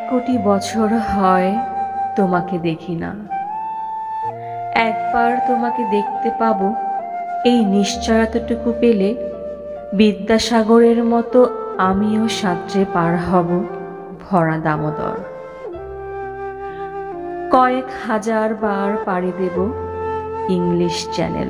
কোটি বছর হয় তোমাকে দেখি না। একবার তোমাকে দেখতে পাবো, এই নিশ্চয়তাটুকু পেলে বিদ্যাসাগরের মতো আমিও সাঁতরে পার হব ভরা দামোদর। কয়েক হাজার বার পাড়ি দেব ইংলিশ চ্যানেল।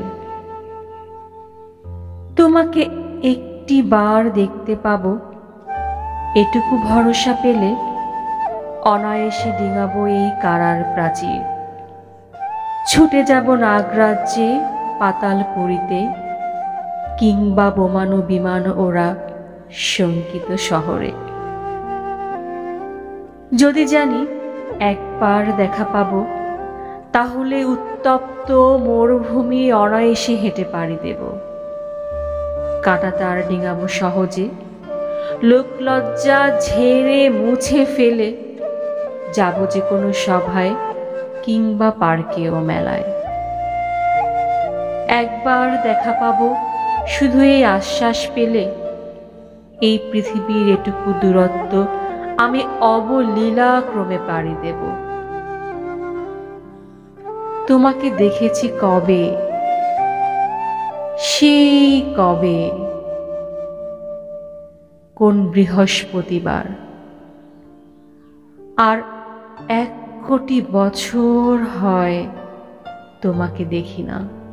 তোমাকে একটি বার দেখতে পাবো, এটুকু ভরসা পেলে অনায়াসে ডিঙাবো এই কারার প্রাচীর। ছুটে যাব নাগরাজ্যে পাতালপুরীতে, কিংবা বোমানো বিমান ওরা শঙ্কিত শহরে। যদি জানি একবার দেখা পাবো, তাহলে উত্তপ্ত মরুভূমি অনায়াসে হেঁটে পাড়ি দেব। কাঁটাতার ডিঙাবো সহজে, লোকলজ্জা ঝেড়ে মুছে ফেলে যাব যে কোনো সভায় কিংবা পার্কে ও মেলায়। একবার দেখা পাবো, শুধু এই আশ্বাস পেলে এই পৃথিবীর এটুকু দূরত্ব আমি অবলীলাক্রমে পাড়ি দেব। তোমাকে দেখেছি কবে, সেই কবে, কোন বৃহস্পতিবার। আর 1 কোটি বছর হয় তোমাকে দেখি না।